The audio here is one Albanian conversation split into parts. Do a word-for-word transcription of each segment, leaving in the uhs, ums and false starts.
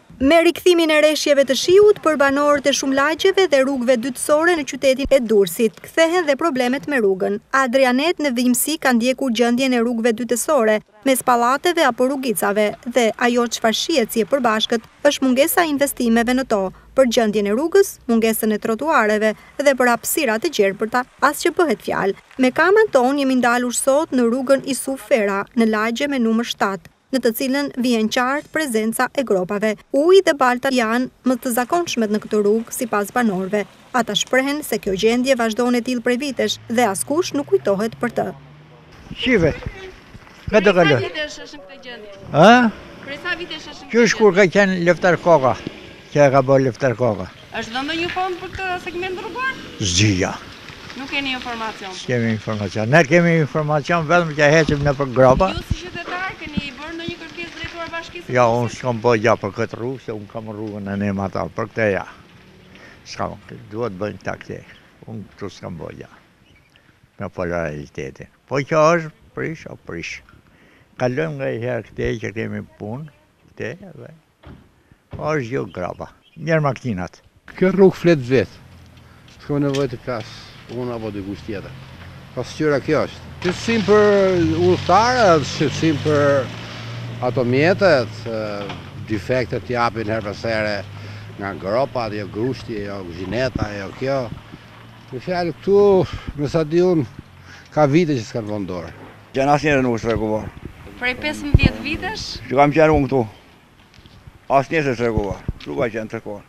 Me rikthimin e rreshjeve të shiut për banorët e shumë lagjeve dhe rrugëve dytësore në qytetin e Durrësit, kthehen dhe problemet me rrugën. Adrianet në Vimsi ka ndjekur gjendjen e rrugëve dytësore, mes pallateve apo rrugicave, dhe ajo çfarë shihet si e përbashkët është mungesa e investimeve në to, për gjendjen e rrugës, mungesën e trotuareve dhe për hapësira të gjerpërta, as që bëhet fjalë. Me kamerën tonë jemi ndalur sot në rrugën Isuf Ferra, në lagje me numër shtatë. Në të cilën vjen qartë prezenca e gropave. Uji dhe balta janë më të zakonshmet në këtë rrugë sipas banorëve. Ata shprehen se kjo gjendje vazhdon e tillë prej vitesh dhe askush nuk kujtohet për të. Shive. Nga të kaloj. Prej sa vitesh është në këtë gjendje? Ë? Prej sa vitesh është në këtë Qysh kur ka qenë lëftar koka, që e ka bërë lëftar koka. Është dhënë ndonjë fond për këtë segment rrugar? Zgjija. Nuk keni informacion. Kemi informacion. Ne kemi informacion vetëm që hecim në për gropa. Ju si qytetar keni bërë ndonjë kërkesë drejtuar bashkisë? Ja, unë s'kam bëj ja për këtë rrugë, se unë kam rrugën e nem ata, për këtë ja. S'kam, duhet bëjnë ta këte. Unë këtu s'kam bëj ja. Me për realitetin. Po që është prish, o prish. Kalojmë nga i herë këte që kemi punë, këte, dhe po është jo grapa. Njerë makinat. Kjo rrugë flet vetë. S'ka nevojë të kas unë apo dikush tjetër. Pasqyra kjo është. Shqetësim për udhëtarët, shqetësim për ato mjetet, defektet japin her pas here nga gropat, jo grushti, jo gzineta, jo kjo. Në fjalë këtu, me sa di unë, ka vite që s'kan vënë dorë. Gjën asnjëherë nuk shtrekuar. Prej pesëmbëdhjetë vitesh? Që kam qenë unë këtu. Asnjëherë s'e shtrekuar. Rruga që janë trekuar.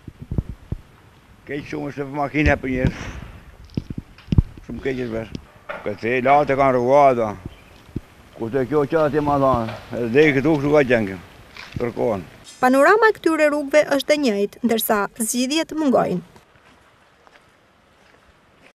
Keq shumë është për makinë për njerëz. Shumë keq është vesh. Këtë e latë e kanë rruga, ku të kjo që ati ma dhanë, edhe këtu kështu ka qenë, tërkohen. Panorama e këtyre rrugëve është e njëjtë, ndërsa zgjidhjet mungojnë.